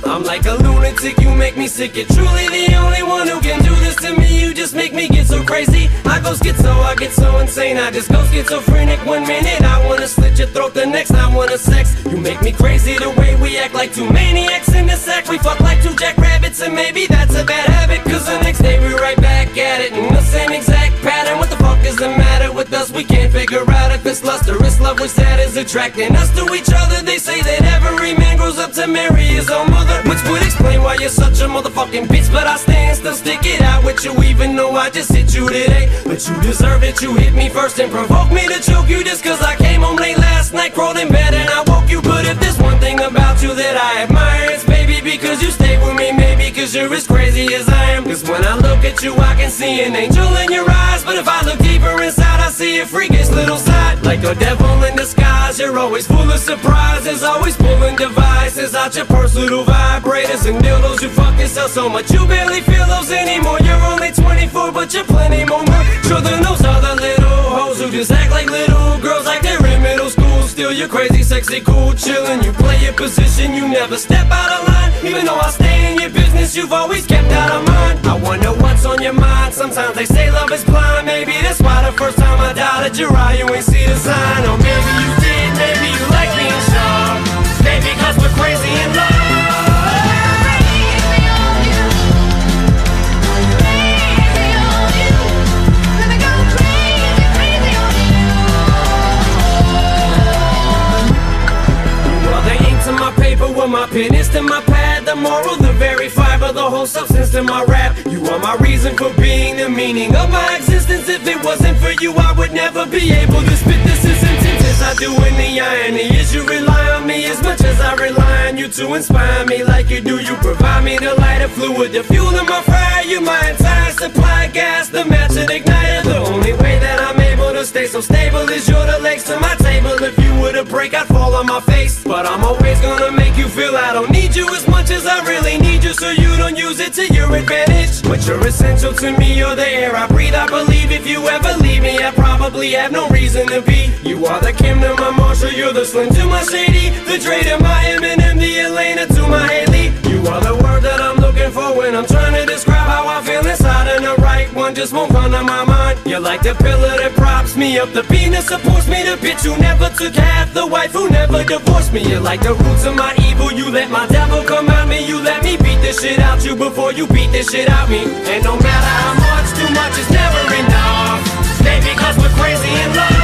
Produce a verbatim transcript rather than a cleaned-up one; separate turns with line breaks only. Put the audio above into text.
I'm like a lunatic, you make me sick. You're truly the only one who can do this to me. You just make me get so crazy. I go schizo, I get so insane. I just go schizophrenic one minute, I wanna slit your throat the next. I wanna sex. You make me crazy the way we act like two maniacs in the sack. We fuck like two jackrabbits, and maybe that's a bad habit, cause the next day we right back at it in the same exact pattern. What the fuck is the matter with us? We can't figure out if it's lust or it's love, which that is attracting us to each other. They say that every man grows up to marry his own mother, which would explain why you're such a motherfucking bitch. But I stand still, stick it out with you, even though I just hit you today. But you deserve it, you hit me first and provoked me to choke you just cause I came home late last night, crawled in bed and I woke you. But if there's one thing about you that I admire, it's baby because you stay with me, maybe cause you're as crazy as I am. Cause when I look at you I can see an angel in your eyes, but if I look deeper inside I see a freakish little side. Like a devil in disguise, you're always full of surprises, always pulling devices out your purse, little vibrators and dildos. You fucking sell so much you barely feel those anymore. You're only twenty-four but you're plenty more mature than those other little hoes who just act like little girls like they're in middle school. Still you're crazy, sexy, cool, chillin'. You play your position, you never step out of line. Even though I stay in your business, you've always kept out of mine. I wonder what's on your mind. Sometimes they say love is blind. Maybe that's why the first time I doubted your eye you ain't see the sign. Or maybe you did, maybe you like being sharp. Maybe cause we're crazy in love. My pen is to my pad, the moral, the very fiber, the whole substance to my rap. You are my reason for being, the meaning of my existence. If it wasn't for you, I would never be able to spit this as intense as I do. In the irony is you rely on me as much as I rely on you to inspire me like you do. You provide me the lighter fluid, the fuel in my fire. You my entire supply, gas, the match and igniter. The only way that I'm able to stay so stable is you're the legs to my table. If you were to break, I'd fall on my face, but I'm always gonna make you feel I don't need you as much as I really need you, so you don't use it to your advantage. But you're essential to me, you're the air I breathe. I believe if you ever leave me, I probably have no reason to be. You are the Kim to my Marshall, you're the Slim to my Shady, the Dre to my Eminem, the Elena to my Haley. You are the word that I'm looking for when I'm trying to describe how I feel inside, and the right one just won't come to my mind. You're like the pillar that props me up, the beam that supports me, the bitch who never took half, the wife who never divorced me. You're like the roots of my evil, you let my devil come out me. You let me beat this shit out you before you beat this shit out me. And no matter how much, too much is never enough. Maybe cause we're crazy in love.